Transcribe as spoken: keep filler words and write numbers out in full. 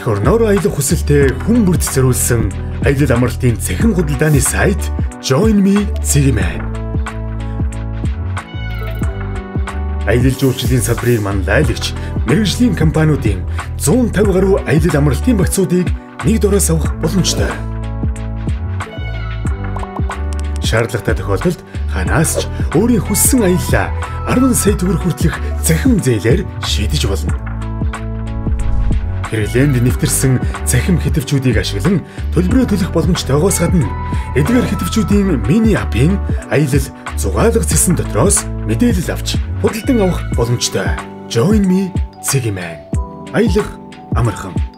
Эх орноор аялах хүсэлтэй хүн бүрд зориулсан аялал амралтын цахим худалдааны сайт Join Me Ziggyman. Аялал жуулчлалын салбарыг манлайлагч мэргэжлийн компаниудын зуун тавь гаруй аялал амралтын багцуудыг нэг дороос авах боломжтой. Шаардлагатай тохиолдолд ханаас ч өөрийн хүссэн аяллаа арван сая төгрөг хүртэлх цахим зээлээр шийдэж болно. Хэрэглээнд нэвтэрсэн цахим хэтвчүүдийг ашиглан төлбөрөө төлөх боломжтойгоос гадна эдгээр хэтвчүүдийн мини апын аялал зугаалга цэсэн дотроос мэдээлэл авч худалдан авах боломжтой. Join Me Ziggyman. Аялах амархан.